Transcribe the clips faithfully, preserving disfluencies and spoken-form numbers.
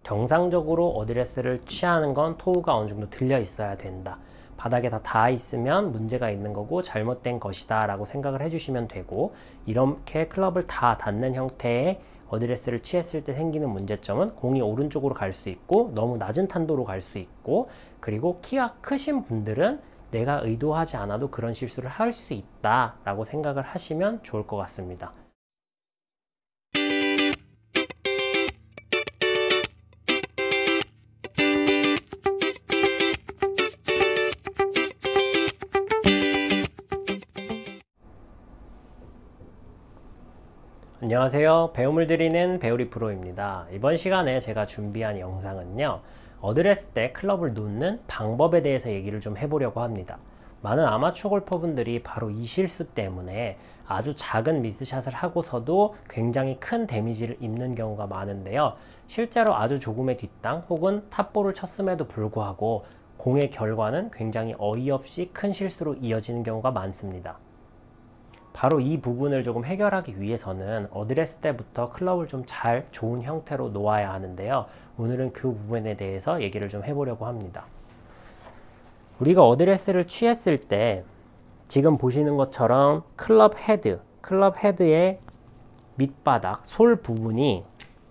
정상적으로 어드레스를 취하는 건 토우가 어느 정도 들려 있어야 된다. 바닥에 다 닿아 있으면 문제가 있는 거고 잘못된 것이다 라고 생각을 해주시면 되고, 이렇게 클럽을 다 닿는 형태의 어드레스를 취했을 때 생기는 문제점은 공이 오른쪽으로 갈 수 있고 너무 낮은 탄도로 갈 수 있고, 그리고 키가 크신 분들은 내가 의도하지 않아도 그런 실수를 할 수 있다 라고 생각을 하시면 좋을 것 같습니다. 안녕하세요. 배움을 드리는 배우리 프로입니다. 이번 시간에 제가 준비한 영상은요, 어드레스 때 클럽을 놓는 방법에 대해서 얘기를 좀 해보려고 합니다. 많은 아마추어 골퍼분들이 바로 이 실수 때문에 아주 작은 미스샷을 하고서도 굉장히 큰 데미지를 입는 경우가 많은데요. 실제로 아주 조금의 뒷땅 혹은 탑볼을 쳤음에도 불구하고 공의 결과는 굉장히 어이없이 큰 실수로 이어지는 경우가 많습니다. 바로 이 부분을 조금 해결하기 위해서는 어드레스 때부터 클럽을 좀 잘 좋은 형태로 놓아야 하는데요. 오늘은 그 부분에 대해서 얘기를 좀 해보려고 합니다. 우리가 어드레스를 취했을 때 지금 보시는 것처럼 클럽 헤드, 클럽 헤드의 밑바닥, 솔 부분이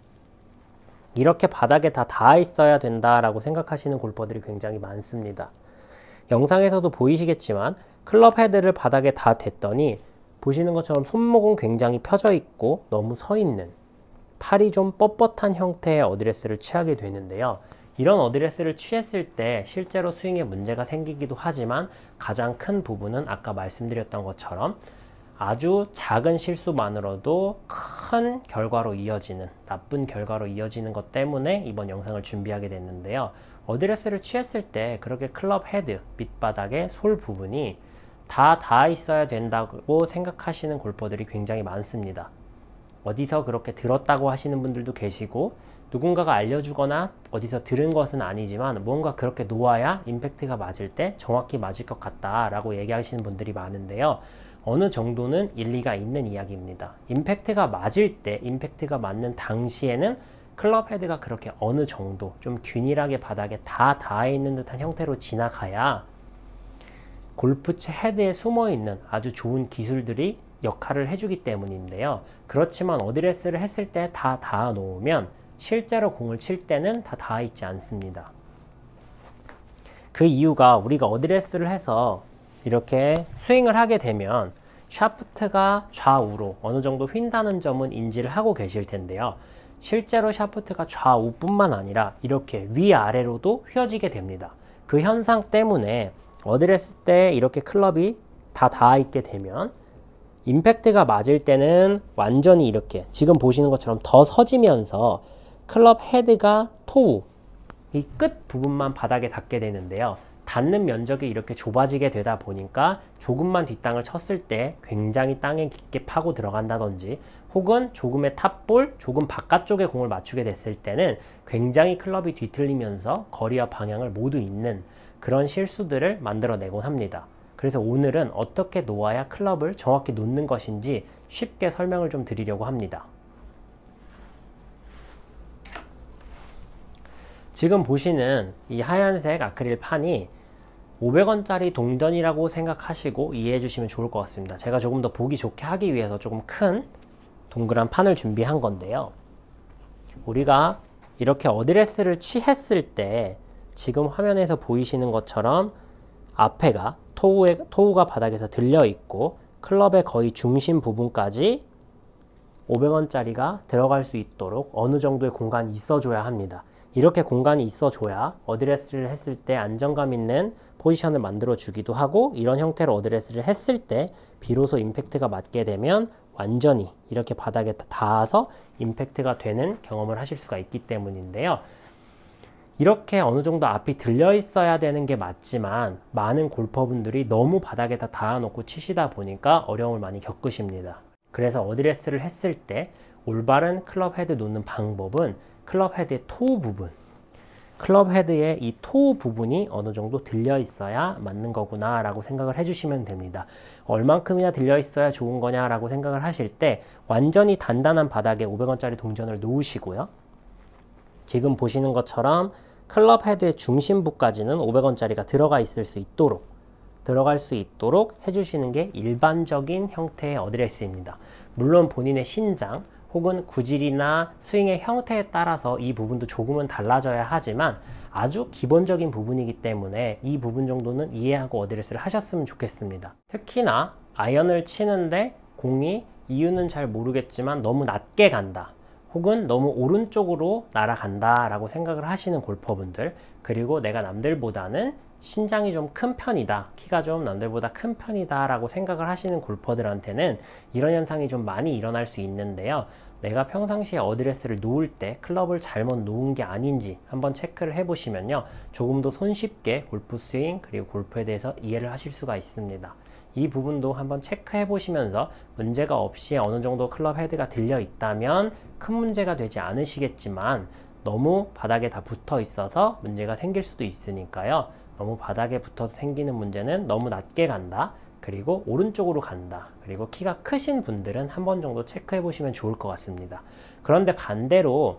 이렇게 바닥에 다 닿아 있어야 된다라고 생각하시는 골퍼들이 굉장히 많습니다. 영상에서도 보이시겠지만 클럽 헤드를 바닥에 다 댔더니 보시는 것처럼 손목은 굉장히 펴져 있고 너무 서 있는, 팔이 좀 뻣뻣한 형태의 어드레스를 취하게 되는데요. 이런 어드레스를 취했을 때 실제로 스윙에 문제가 생기기도 하지만 가장 큰 부분은 아까 말씀드렸던 것처럼 아주 작은 실수만으로도 큰 결과로 이어지는, 나쁜 결과로 이어지는 것 때문에 이번 영상을 준비하게 됐는데요. 어드레스를 취했을 때 그렇게 클럽 헤드, 밑바닥의 솔 부분이 다 닿아 있어야 된다고 생각하시는 골퍼들이 굉장히 많습니다. 어디서 그렇게 들었다고 하시는 분들도 계시고, 누군가가 알려주거나 어디서 들은 것은 아니지만 뭔가 그렇게 놓아야 임팩트가 맞을 때 정확히 맞을 것 같다 라고 얘기하시는 분들이 많은데요. 어느 정도는 일리가 있는 이야기입니다. 임팩트가 맞을 때, 임팩트가 맞는 당시에는 클럽 헤드가 그렇게 어느 정도 좀 균일하게 바닥에 다 닿아 있는 듯한 형태로 지나가야 골프채 헤드에 숨어있는 아주 좋은 기술들이 역할을 해주기 때문인데요. 그렇지만 어드레스를 했을 때 다 닿아 놓으면 실제로 공을 칠 때는 다 닿아 있지 않습니다. 그 이유가 우리가 어드레스를 해서 이렇게 스윙을 하게 되면 샤프트가 좌우로 어느 정도 휜다는 점은 인지를 하고 계실 텐데요. 실제로 샤프트가 좌우뿐만 아니라 이렇게 위아래로도 휘어지게 됩니다. 그 현상 때문에 어드레스 때 이렇게 클럽이 다 닿아 있게 되면 임팩트가 맞을 때는 완전히 이렇게 지금 보시는 것처럼 더 서지면서 클럽 헤드가 토우, 이 끝 부분만 바닥에 닿게 되는데요. 닿는 면적이 이렇게 좁아지게 되다 보니까 조금만 뒷땅을 쳤을 때 굉장히 땅에 깊게 파고 들어간다든지, 혹은 조금의 탑볼, 조금 바깥쪽에 공을 맞추게 됐을 때는 굉장히 클럽이 뒤틀리면서 거리와 방향을 모두 잃는 그런 실수들을 만들어내곤 합니다. 그래서 오늘은 어떻게 놓아야 클럽을 정확히 놓는 것인지 쉽게 설명을 좀 드리려고 합니다. 지금 보시는 이 하얀색 아크릴 판이 오백 원짜리 동전이라고 생각하시고 이해해 주시면 좋을 것 같습니다. 제가 조금 더 보기 좋게 하기 위해서 조금 큰 동그란 판을 준비한 건데요. 우리가 이렇게 어드레스를 취했을 때 지금 화면에서 보이시는 것처럼 앞에가 토우에, 토우가 바닥에서 들려 있고 클럽의 거의 중심 부분까지 오백 원짜리가 들어갈 수 있도록 어느 정도의 공간이 있어줘야 합니다. 이렇게 공간이 있어줘야 어드레스를 했을 때 안정감 있는 포지션을 만들어 주기도 하고, 이런 형태로 어드레스를 했을 때 비로소 임팩트가 맞게 되면 완전히 이렇게 바닥에 닿아서 임팩트가 되는 경험을 하실 수가 있기 때문인데요. 이렇게 어느 정도 앞이 들려 있어야 되는 게 맞지만 많은 골퍼분들이 너무 바닥에 다 닿아 놓고 치시다 보니까 어려움을 많이 겪으십니다. 그래서 어드레스를 했을 때 올바른 클럽 헤드 놓는 방법은 클럽 헤드의 토우 부분, 클럽 헤드의 이 토우 부분이 어느 정도 들려 있어야 맞는 거구나 라고 생각을 해주시면 됩니다. 얼만큼이나 들려 있어야 좋은 거냐 라고 생각을 하실 때 완전히 단단한 바닥에 오백 원짜리 동전을 놓으시고요. 지금 보시는 것처럼 클럽 헤드의 중심부까지는 오백 원짜리가 들어가 있을 수 있도록 들어갈 수 있도록 해주시는 게 일반적인 형태의 어드레스입니다. 물론 본인의 신장 혹은 구질이나 스윙의 형태에 따라서 이 부분도 조금은 달라져야 하지만 아주 기본적인 부분이기 때문에 이 부분 정도는 이해하고 어드레스를 하셨으면 좋겠습니다. 특히나 아이언을 치는데 공이 이유는 잘 모르겠지만 너무 낮게 간다, 혹은 너무 오른쪽으로 날아간다 라고 생각을 하시는 골퍼분들, 그리고 내가 남들보다는 신장이 좀 큰 편이다, 키가 좀 남들보다 큰 편이다 라고 생각을 하시는 골퍼들한테는 이런 현상이 좀 많이 일어날 수 있는데요. 내가 평상시에 어드레스를 놓을 때 클럽을 잘못 놓은 게 아닌지 한번 체크를 해 보시면요, 조금 더 손쉽게 골프 스윙 그리고 골프에 대해서 이해를 하실 수가 있습니다. 이 부분도 한번 체크해 보시면서 문제가 없이 어느 정도 클럽 헤드가 들려 있다면 큰 문제가 되지 않으시겠지만, 너무 바닥에 다 붙어 있어서 문제가 생길 수도 있으니까요. 너무 바닥에 붙어서 생기는 문제는 너무 낮게 간다, 그리고 오른쪽으로 간다, 그리고 키가 크신 분들은 한 번 정도 체크해 보시면 좋을 것 같습니다. 그런데 반대로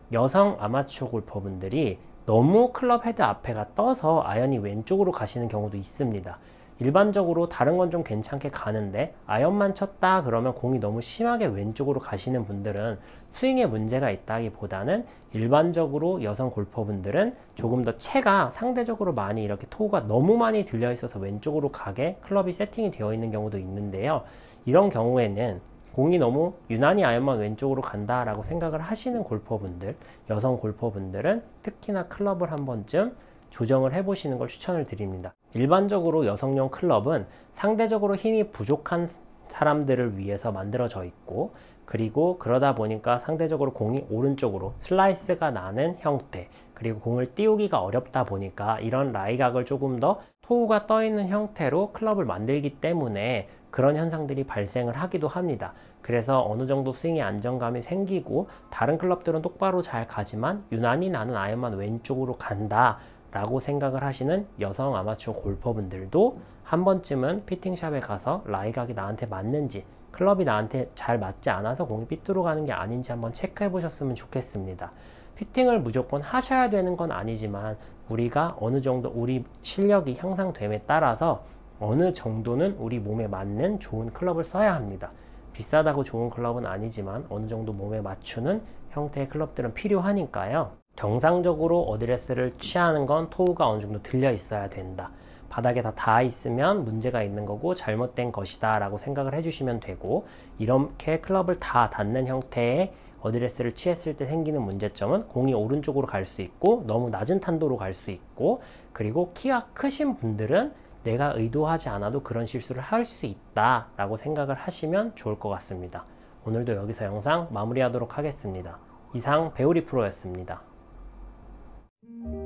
여성 아마추어 골퍼분들이 너무 클럽 헤드 앞에가 떠서 아이언이 왼쪽으로 가시는 경우도 있습니다. 일반적으로 다른 건 좀 괜찮게 가는데 아이언만 쳤다 그러면 공이 너무 심하게 왼쪽으로 가시는 분들은 스윙에 문제가 있다기보다는 일반적으로 여성 골퍼분들은 조금 더 채가 상대적으로 많이 이렇게 토우가 너무 많이 들려 있어서 왼쪽으로 가게 클럽이 세팅이 되어 있는 경우도 있는데요. 이런 경우에는 공이 너무 유난히 아이언만 왼쪽으로 간다 라고 생각을 하시는 골퍼분들, 여성 골퍼분들은 특히나 클럽을 한 번쯤 조정을 해 보시는 걸 추천을 드립니다. 일반적으로 여성용 클럽은 상대적으로 힘이 부족한 사람들을 위해서 만들어져 있고, 그리고 그러다 보니까 상대적으로 공이 오른쪽으로 슬라이스가 나는 형태, 그리고 공을 띄우기가 어렵다 보니까 이런 라이각을 조금 더 토우가 떠 있는 형태로 클럽을 만들기 때문에 그런 현상들이 발생을 하기도 합니다. 그래서 어느 정도 스윙의 안정감이 생기고 다른 클럽들은 똑바로 잘 가지만 유난히 나는 아이언만 왼쪽으로 간다 라고 생각을 하시는 여성 아마추어 골퍼분들도 한 번쯤은 피팅샵에 가서 라이각이 나한테 맞는지, 클럽이 나한테 잘 맞지 않아서 공이 삐뚤어 가는 게 아닌지 한번 체크해 보셨으면 좋겠습니다. 피팅을 무조건 하셔야 되는 건 아니지만 우리가 어느 정도 우리 실력이 향상됨에 따라서 어느 정도는 우리 몸에 맞는 좋은 클럽을 써야 합니다. 비싸다고 좋은 클럽은 아니지만 어느 정도 몸에 맞추는 형태의 클럽들은 필요하니까요. 정상적으로 어드레스를 취하는 건 토우가 어느 정도 들려 있어야 된다, 바닥에 다 닿아 있으면 문제가 있는 거고 잘못된 것이다 라고 생각을 해주시면 되고, 이렇게 클럽을 다 닿는 형태의 어드레스를 취했을 때 생기는 문제점은 공이 오른쪽으로 갈 수 있고 너무 낮은 탄도로 갈 수 있고, 그리고 키가 크신 분들은 내가 의도하지 않아도 그런 실수를 할 수 있다 라고 생각을 하시면 좋을 것 같습니다. 오늘도 여기서 영상 마무리하도록 하겠습니다. 이상 배우리 프로였습니다. Thank you.